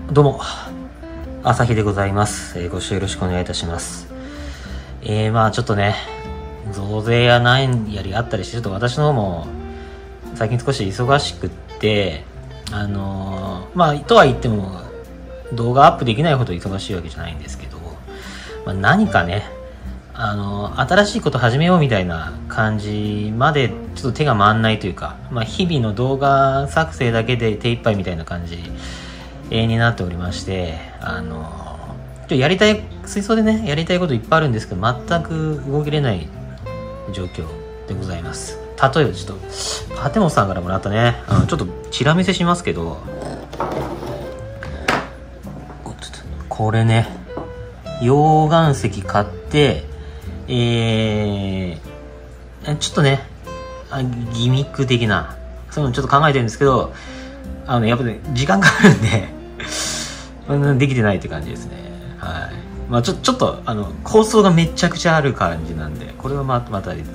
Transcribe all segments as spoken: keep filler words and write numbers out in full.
どうも、朝日でございます。えー、ご視聴よろしくお願いいたします。えー、まあちょっとね、増税やなんやりあったりして、ちょっと私の方も最近少し忙しくって、あのー、まあとは言っても動画アップできないほど忙しいわけじゃないんですけど、まあ、何かね、あのー、新しいこと始めようみたいな感じまでちょっと手が回んないというか、まあ日々の動画作成だけで手一杯みたいな感じになっておりまして、あのちょやりたい水槽でねやりたいこといっぱいあるんですけど、全く動けれない状況でございます。例えばちょっとパテモさんからもらったね、あのちょっとチラ見せしますけど、これね、溶岩石買って、えー、ちょっとねギミック的なそういうのちょっと考えてるんですけど、あのねやっぱね時間かかるんでできてないって感じですね。はい。まあちょちょっとあの構想がめちゃくちゃある感じなんで、これはままた別、はい、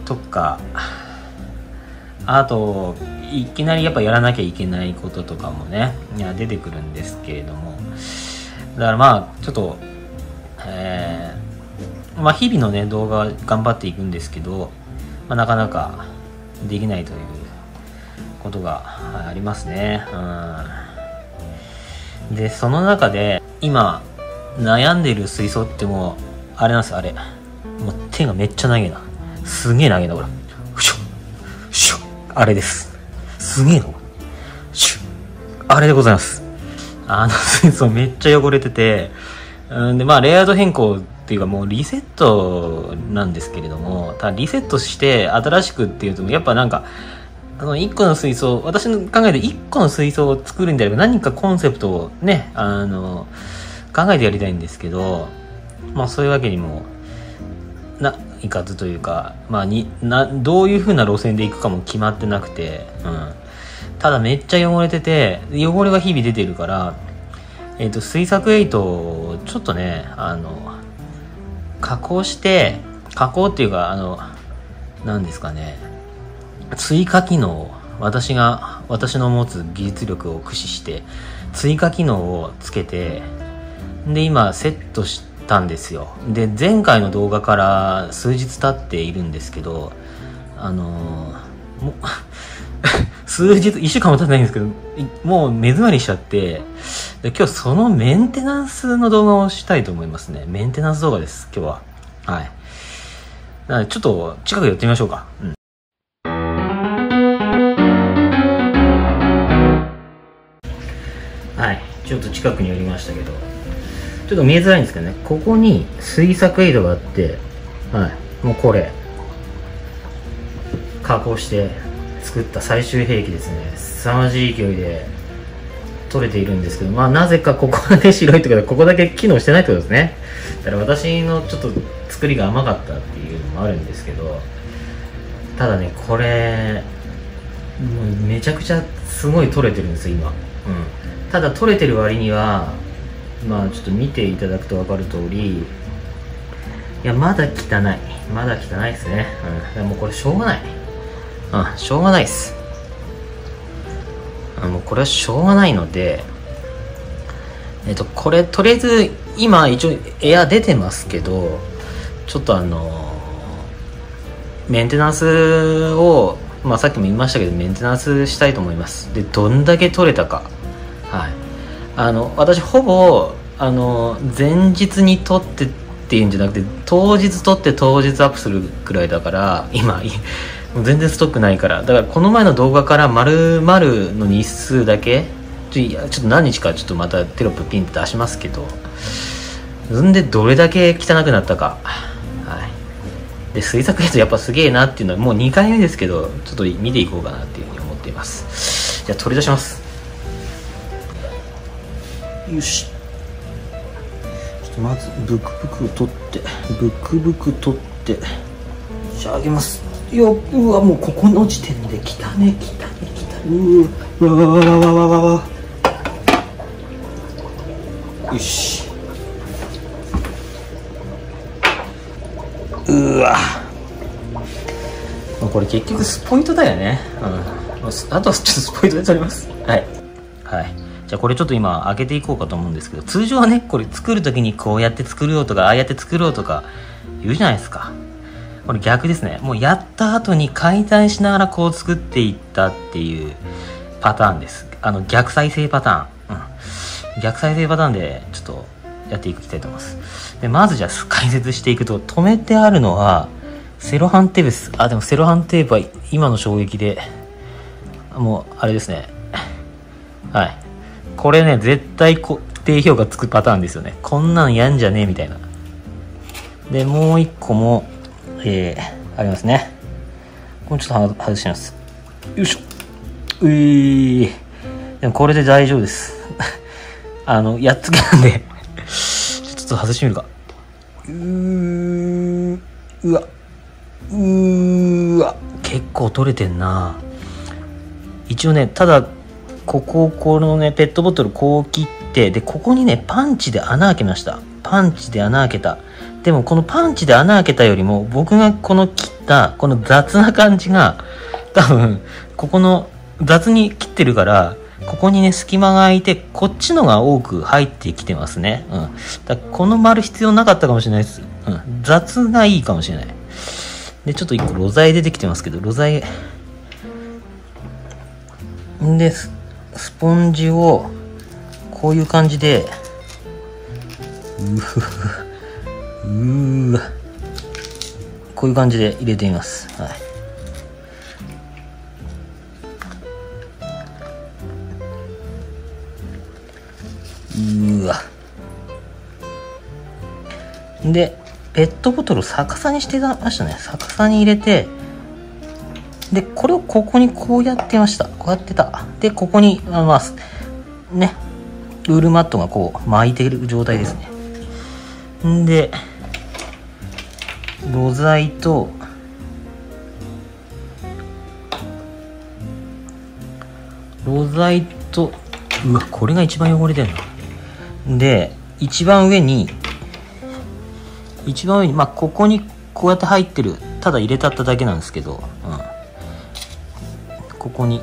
とか、あといきなりやっぱやらなきゃいけないこととかもね、いや出てくるんですけれども、だからまあちょっと、えー、まあ日々のね動画は頑張っていくんですけど、まあ、なかなかできないということがありますね。うん。でその中で今悩んでる水槽ってもうあれなんですよ。あれもう手がめっちゃ長いな、すげえ長いなこれ、シュッシュッ、あれです、すげえなこれ、シュッ、あれでございます。あの水槽めっちゃ汚れてて、うんでまあレイアウト変更っていうかもうリセットなんですけれども、ただリセットして新しくっていうとやっぱなんかあのいっこの水槽、私の考えでいっこの水槽を作るんであれば何かコンセプトをね、あの考えてやりたいんですけど、まあそういうわけにもないかずというか、まあになどういう風な路線で行くかも決まってなくて、うん、ただめっちゃ汚れてて、汚れが日々出てるから、えっと水作エイトをちょっとねあの加工して加工っていうかあのなんですかね、追加機能を私が私の持つ技術力を駆使して追加機能をつけて、で今セットしたんですよ。で前回の動画から数日経っているんですけど、あのー、もう数日いっしゅうかんも経ってないんですけど、もう目詰まりしちゃって、で今日そのメンテナンスの動画をしたいと思いますね。メンテナンス動画です今日は。はい。なのでちょっと近くでやってみましょうか。うん。はい、ちょっと近くに寄りましたけど、ちょっと見えづらいんですけどね、ここに水作エイドがあって、はい、もうこれ加工して作った最終兵器ですね。凄まじい勢いで取れているんですけど、まあなぜかここだけ白いってことはここだけ機能してないってことですね。だから私のちょっと作りが甘かったっていうのもあるんですけど、ただねこれもうめちゃくちゃすごい取れてるんですよ今。うん。ただ取れてる割にはまあちょっと見ていただくと分かる通り、いやまだ汚い、まだ汚いですね。うん、もうこれしょうがない、うん、しょうがないです。もうこれはしょうがないので、えっとこれとりあえず今一応エア出てますけど、ちょっとあのメンテナンスをまあさっきも言いましたけどメンテナンスしたいと思います。でどんだけ取れたか、はい、あの私ほぼあの前日に撮ってっていうんじゃなくて当日撮って当日アップするくらいだから、今もう全然ストックないから、だからこの前の動画から丸々の日数だけちょっと何日かちょっとまたテロップピンって出しますけど、そんでどれだけ汚くなったか、はい、で水作エイトやっぱすげえなっていうのはもうにかいめですけど、ちょっと見ていこうかなっていうふうに思っています。じゃあ取り出します。よし、ちょっとまずブクブク取ってブクブク取ってじゃああげますよ。うわもうここの時点で汚ね汚ね汚ね、うわわわわわわわ、よし、うわこれ結局スポイトだよね。うん、あとはちょっとスポイトで取ります。はいはい、 じゃあこれちょっと今開けていこうかと思うんですけど、通常はねこれ作る時にこうやって作ろうとかああやって作ろうとか言うじゃないですか。これ逆ですね。もうやった後に解体しながらこう作っていったっていうパターンです。あの逆再生パターン、うん、逆再生パターンでちょっとやっていきたいと思います。でまずじゃあ解説していくと、止めてあるのはセロハンテープです。あでもセロハンテープは今の衝撃でもうあれですね。はい、これね絶対こ低評価つくパターンですよね。こんなんやんじゃねえみたいな。でもう一個も、えー、ありますね。これちょっと外します。よいしょ。ういー。でもこれで大丈夫です。あのやっつけなんでちょっと外してみるか。うーうわうーわ結構取れてんな。一応ね、ただこここのねペットボトルこう切って、でここにねパンチで穴開けました。パンチで穴開けた。でもこのパンチで穴開けたよりも、僕がこの切ったこの雑な感じが多分ここの雑に切ってるから、ここにね隙間が空いてこっちのが多く入ってきてますね。うん、だからこの丸必要なかったかもしれないです。うん、雑がいいかもしれない。でちょっと一個露材出てきてますけど、露材でスポンジをこういう感じでうーわこういう感じで入れてみます。はい、うーわでペットボトルを逆さにしてましたね。逆さに入れて、でこれをここにこうやってました。こうやってた。でここにあまあねウールマットがこう巻いている状態ですね。んで露材と露材とうわこれが一番汚れてるので、一番上に一番上にまあここにこうやって入ってる、ただ入れたっただけなんですけど、うん、ここに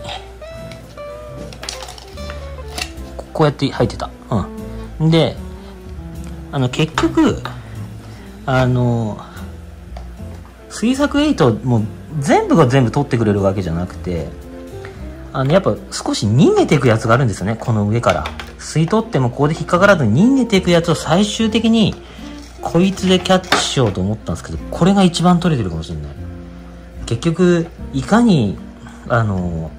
こうやって入ってた。うん、であの結局あの水作エイトも全部が全部取ってくれるわけじゃなくて、あのやっぱ少し逃げていくやつがあるんですよね。この上から吸い取ってもここで引っかからずに逃げていくやつを最終的にこいつでキャッチしようと思ったんですけど、これが一番取れてるかもしれない。結局いかにあの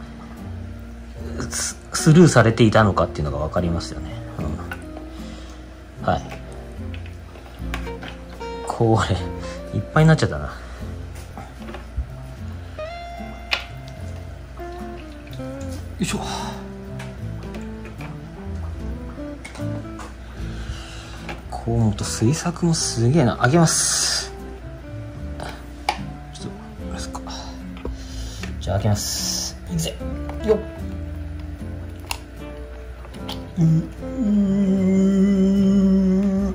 スルーされていたのかっていうのが分かりますよね。うん、はい、これいっぱいになっちゃったな。よいしょ。こう思うと水作もすげえな。開けます。ちょっとですか。じゃあ開けます。いくぜよっ。うう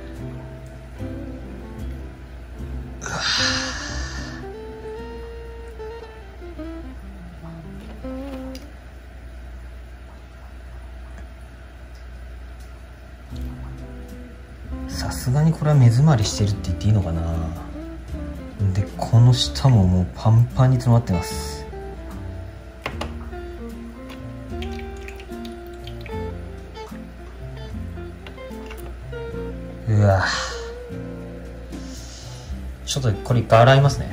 さすがにこれは目詰まりしてるって言っていいのかな。でこの下ももうパンパンに詰まってます。うわちょっとこれ一回洗いますね。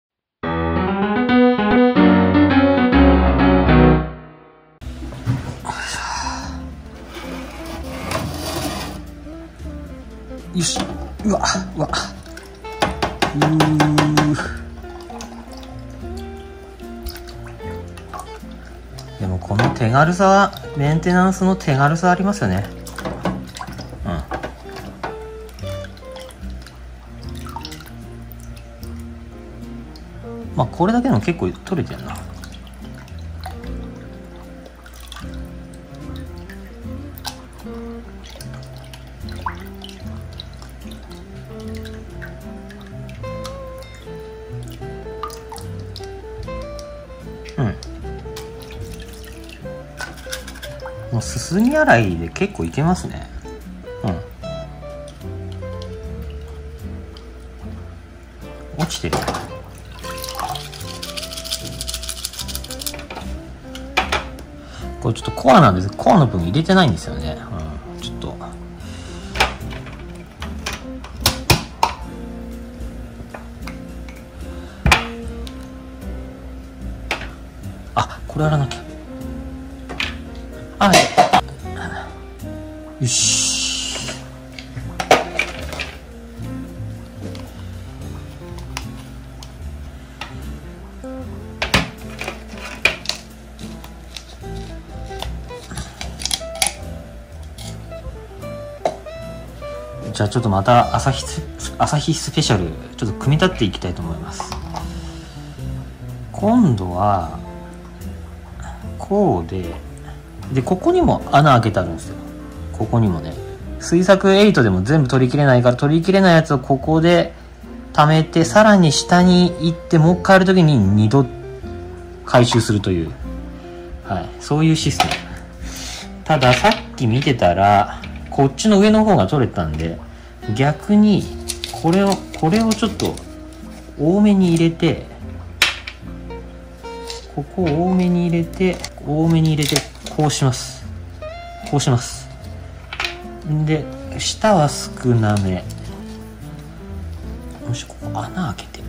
よし。うわうわうーでもこの手軽さはメンテナンスの手軽さありますよね。うんまあこれだけでも結構取れてるな。うんもうすすぎ洗いで結構いけますね。うん、落ちてる。これちょっとコアなんです。コアの分入れてないんですよね。うん、ちょっとあ、これやらなきゃ。はい、よし。じゃあちょっとまた朝日朝日スペシャルちょっと組み立っていきたいと思います。今度はこうで、でここにも穴開けてあるんですよ。ここにもね、水作エイトでも全部取りきれないから、取りきれないやつをここで溜めて、さらに下に行ってもう一回やるときににど回収するという、はい、そういうシステム。たださっき見てたらこっちの上の方が取れたんで、逆にこれをこれをちょっと多めに入れて、ここを多めに入れて多めに入れてこうします。こうします。で下は少なめ。もしここ穴開けて、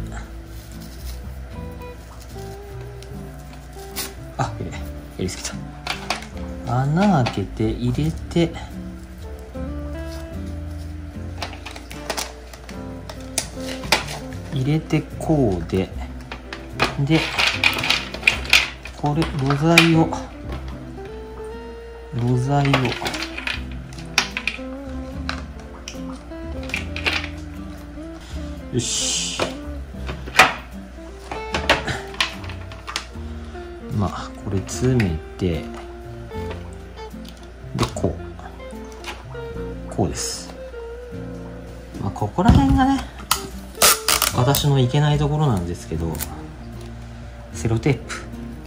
あ、やれやりすぎた。穴開けて入れて、入れてこうで、でこれろ材をろ材をよし。まあこれ詰めて、でこうこうです。まあここら辺がね私のいけないところなんですけど、セロテープ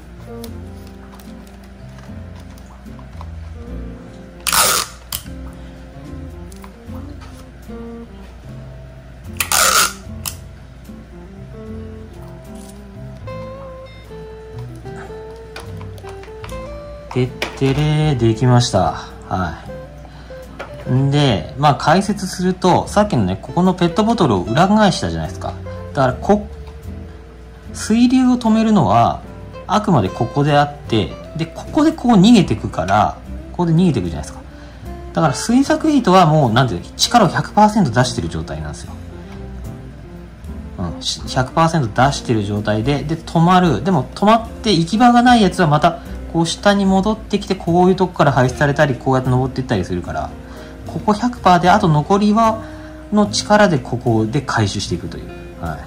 てってれー、できました。はい。んで、まあ解説すると、さっきのね、ここのペットボトルを裏返したじゃないですか。だからこ、水流を止めるのは、あくまでここであって、で、ここでこう逃げてくから、ここで逃げてくじゃないですか。だから水作ヒートはもう、なんていうの、力を ひゃくパーセント 出してる状態なんですよ。うん、ひゃくパーセント 出してる状態で、で、止まる。でも止まって行き場がないやつはまた、こう下に戻ってきて、こういうとこから排出されたり、こうやって登っていったりするから、ここ ひゃくパーセント で、あと残りはの力でここで回収していくという。はい。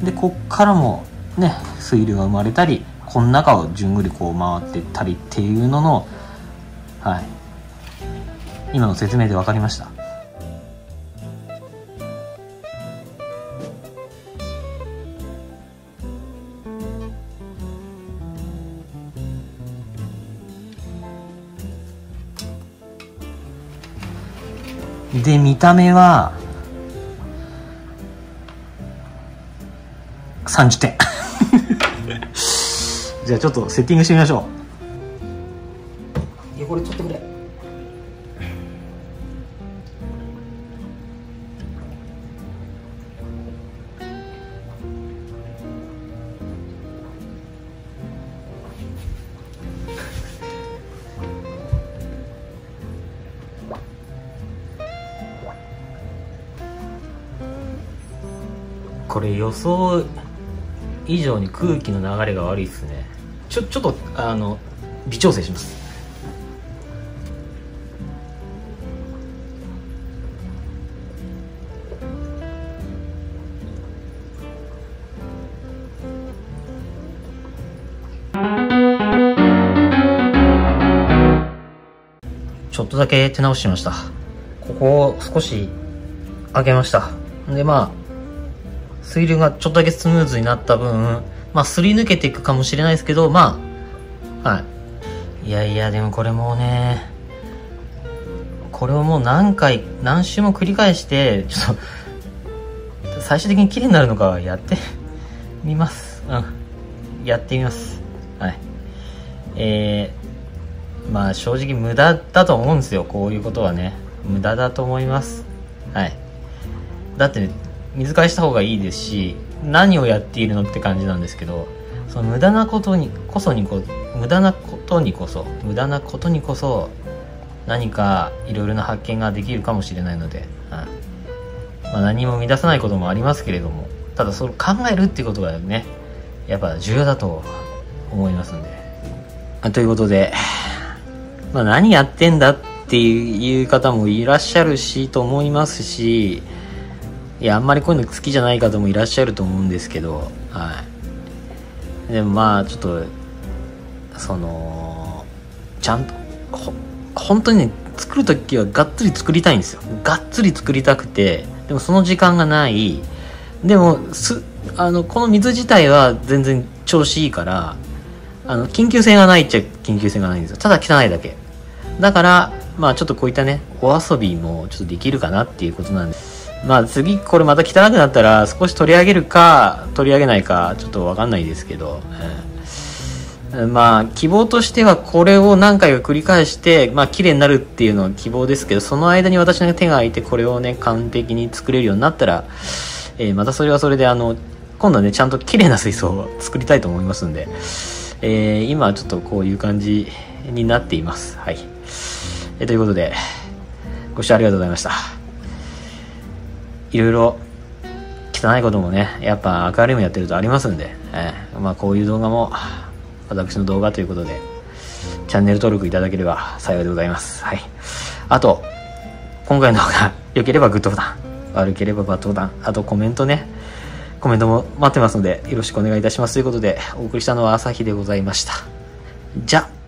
で、こっからもね、水流が生まれたり、この中をじゅんぐりこう回ってったりっていうのの、はい。今の説明で分かりました。で、見た目はさんじゅってんじゃあちょっとセッティングしてみましょう。いや、これ取ってくれ。これ予想以上に空気の流れが悪いですね。ちょちょっとあの微調整します。ちょっとだけ手直ししました。ここを少し上げました。で、まあ水流がちょっとだけスムーズになった分、まあ、すり抜けていくかもしれないですけど、まあ、はい。 いやいや、でもこれもうね、これをもう何回何周も繰り返してちょっと最終的に綺麗になるのかやってみます。うん、やってみます。はい。えー、まあ正直無駄だと思うんですよ、こういうことはね。無駄だと思います。はい。だって、ね、水替えした方がいいですし、何をやっているのって感じなんですけど、その無駄なことにこそにこ無駄なことにこそ無駄なことにこそ何かいろいろな発見ができるかもしれないので、うん、まあ、何も生み出さないこともありますけれども、ただそれを考えるっていうことがね、やっぱ重要だと思いますんで、まあ、ということで、まあ、何やってんだっていう方もいらっしゃるしと思いますし、いやあんまりこういうの好きじゃない方もいらっしゃると思うんですけど、はい、でもまあちょっとそのちゃんとほ本当にね、作るときはがっつり作りたいんですよ。がっつり作りたくて、でもその時間がない。でもすあのこの水自体は全然調子いいから、あの緊急性がないっちゃ緊急性がないんですよ。ただ汚いだけだから、まあちょっとこういったねお遊びもちょっとできるかなっていうことなんです。まあ次これまた汚くなったら少し取り上げるか取り上げないかちょっと分かんないですけど、うん、まあ希望としてはこれを何回か繰り返してまあ綺麗になるっていうのは希望ですけど、その間に私の手が空いてこれをね完璧に作れるようになったら、えー、またそれはそれであの今度はねちゃんと綺麗な水槽を作りたいと思いますんで、えー、今はちょっとこういう感じになっています。はい、えー、ということでご視聴ありがとうございました。いろいろ汚いこともねやっぱアクアリウムやってるとありますんで、えー、まあこういう動画も私の動画ということでチャンネル登録いただければ幸いでございます。はい。あと今回の動画良ければグッドボタン、悪ければバッドボタン、あとコメントねコメントも待ってますのでよろしくお願いいたしますということで、お送りしたのは朝日でございました。じゃあ。